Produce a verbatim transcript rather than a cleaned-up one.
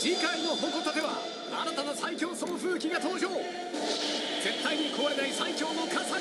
次回のホコタテは新たな最強送風機が登場。絶対に壊れない最強の傘